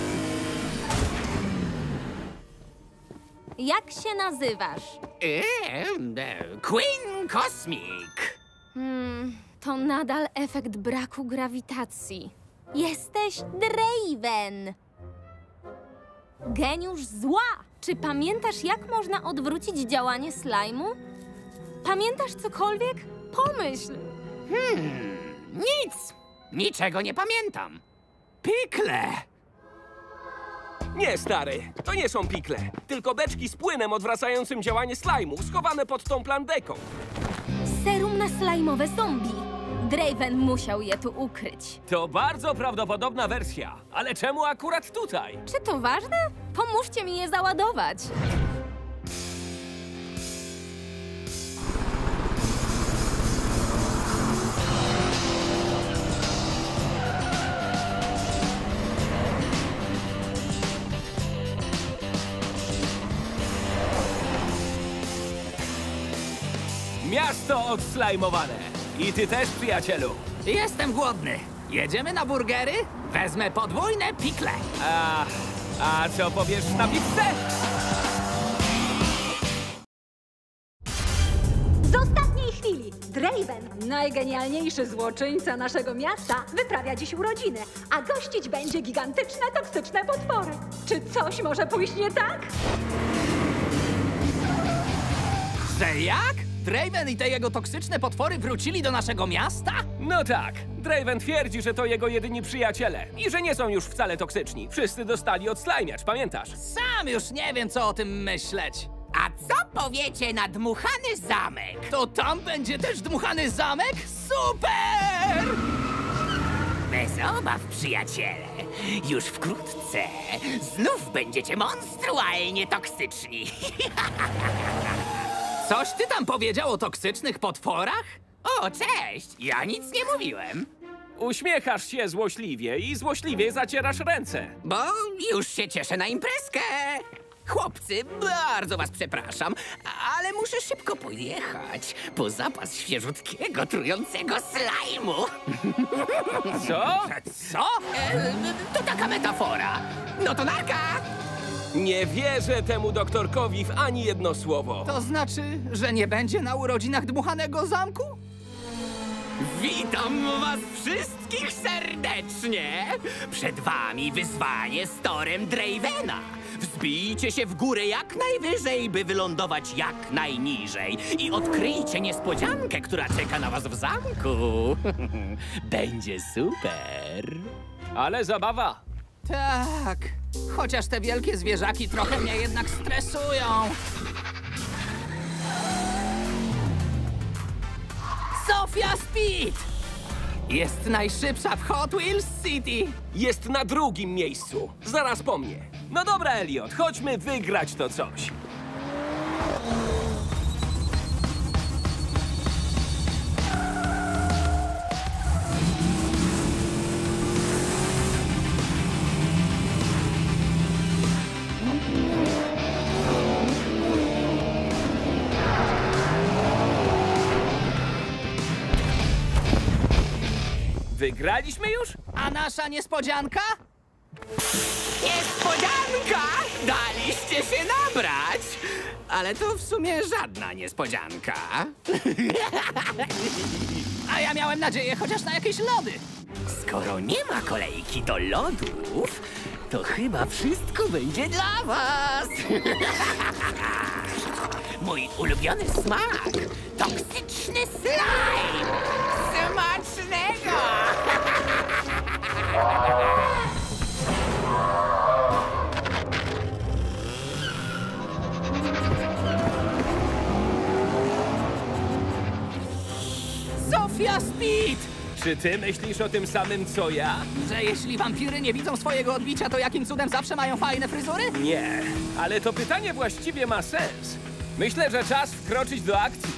Jak się nazywasz? Queen Cosmic! To nadal efekt braku grawitacji. Jesteś Draven! Geniusz zła! Czy pamiętasz, jak można odwrócić działanie slajmu? Pamiętasz cokolwiek? Pomyśl! Nic! Niczego nie pamiętam. Pikle! Nie, stary, to nie są pikle, tylko beczki z płynem odwracającym działanie slajmu, schowane pod tą plandeką. Serum na slajmowe zombie. Draven musiał je tu ukryć. To bardzo prawdopodobna wersja, ale czemu akurat tutaj? Czy to ważne? Pomóżcie mi je załadować. Miasto odslajmowane. I ty też, przyjacielu. Jestem głodny. Jedziemy na burgery? Wezmę podwójne pikle. A co powiesz na pizzę? Z ostatniej chwili Draven, najgenialniejszy złoczyńca naszego miasta, wyprawia dziś urodziny, a gościć będzie gigantyczne, toksyczne potwory. Czy coś może pójść nie tak? Że jak? Draven i te jego toksyczne potwory wrócili do naszego miasta? No tak. Draven twierdzi, że to jego jedyni przyjaciele i że nie są już wcale toksyczni. Wszyscy dostali odslajmiacz, pamiętasz? Sam już nie wiem, co o tym myśleć. A co powiecie na dmuchany zamek? To tam będzie też dmuchany zamek? Super! Bez obaw, przyjaciele. Już wkrótce znów będziecie monstrualnie toksyczni. Coś ty tam powiedział o toksycznych potworach? O, cześć! Ja nic nie mówiłem. Uśmiechasz się złośliwie i złośliwie zacierasz ręce. Bo już się cieszę na imprezkę. Chłopcy, bardzo was przepraszam, ale muszę szybko pojechać po zapas świeżutkiego, trującego slajmu. Co? Co? To taka metafora. No to narka! Nie wierzę temu doktorkowi w ani jedno słowo. To znaczy, że nie będzie na urodzinach dmuchanego zamku? Witam was wszystkich serdecznie! Przed wami wyzwanie z torem Dravena. Wzbijcie się w górę jak najwyżej, by wylądować jak najniżej. I odkryjcie niespodziankę, która czeka na was w zamku. Będzie super. Ale zabawa. Tak, chociaż te wielkie zwierzaki trochę mnie jednak stresują. Sofia Speed! Jest najszybsza w Hot Wheels City. Jest na drugim miejscu, zaraz po mnie. No dobra, Elliot, chodźmy wygrać to coś. Wygraliśmy już? A nasza niespodzianka? Niespodzianka! Daliście się nabrać! Ale to w sumie żadna niespodzianka. A ja miałem nadzieję chociaż na jakieś lody. Skoro nie ma kolejki do lodów, to chyba wszystko będzie dla was. Mój ulubiony smak. Toksyczny slime. Smacznego! Sofia Speed! Czy ty myślisz o tym samym, co ja? Że jeśli wampiry nie widzą swojego odbicia, to jakim cudem zawsze mają fajne fryzury? Nie, ale to pytanie właściwie ma sens. Myślę, że czas wkroczyć do akcji.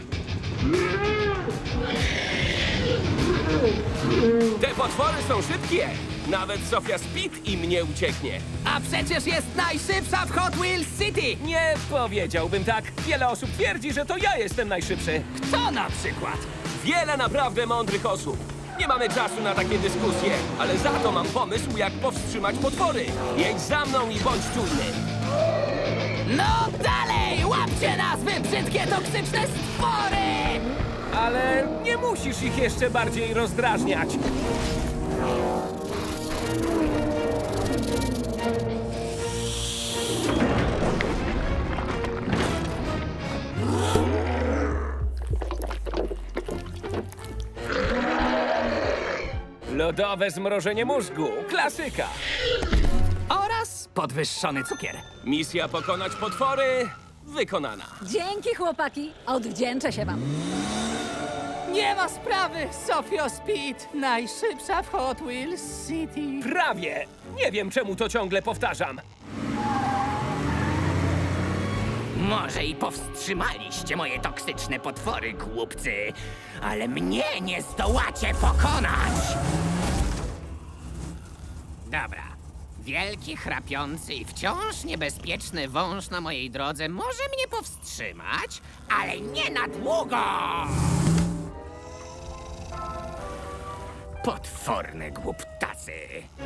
Te potwory są szybkie. Nawet Sofia Speed im nie ucieknie. A przecież jest najszybsza w Hot Wheels City! Nie powiedziałbym tak. Wiele osób twierdzi, że to ja jestem najszybszy. Kto na przykład? Wiele naprawdę mądrych osób. Nie mamy czasu na takie dyskusje, ale za to mam pomysł, jak powstrzymać potwory. Jedź za mną i bądź czujny. No dalej! Łapcie nas, wy brzydkie, toksyczne stwory! Ale nie musisz ich jeszcze bardziej rozdrażniać. Lodowe zmrożenie mózgu. Klasyka. Oraz podwyższony cukier. Misja pokonać potwory wykonana. Dzięki, chłopaki. Odwdzięczę się wam. Nie ma sprawy, Sofia Speed, najszybsza w Hot Wheels City. Prawie. Nie wiem, czemu to ciągle powtarzam. Może i powstrzymaliście moje toksyczne potwory, głupcy, ale mnie nie zdołacie pokonać! Dobra. Wielki, chrapiący i wciąż niebezpieczny wąż na mojej drodze może mnie powstrzymać, ale nie na długo! Potworne głuptacy!